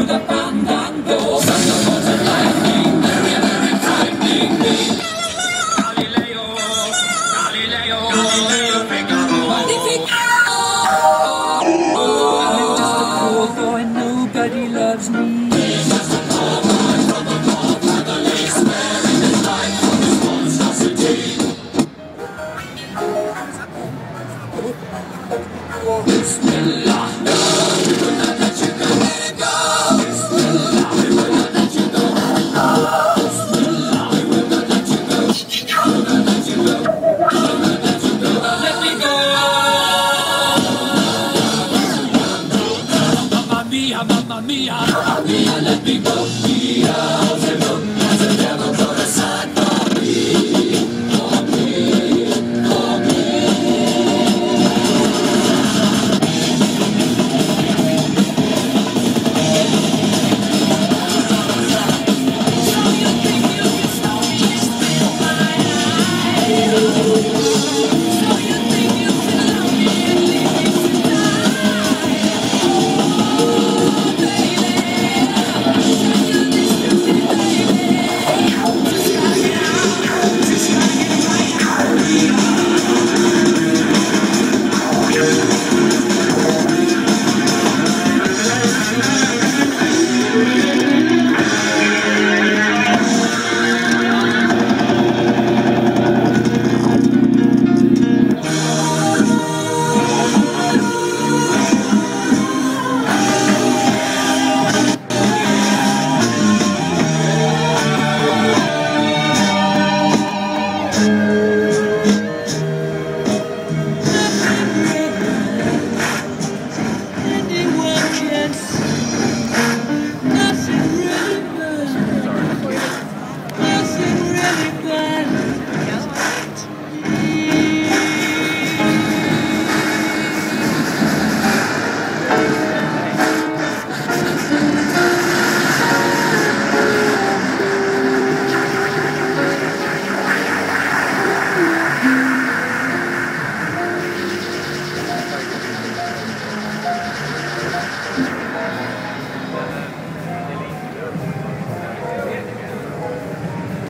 the fandango. Thunderbolts and lightning, very, very frightening me. Galileo, Galileo, Galileo Figaro. Magnifico! I'm just a poor boy, nobody loves me. He's just a poor boy from a poor family, sparing his life from his monstrosity. Bismillah, no, we will not let you go. Bismillah, we will not let you go. Bismillah, we will not let you go. We will not let you go. We will not let you go. Let me go. Mamma mia, mamma mia, mamma mia, let me go. Mia,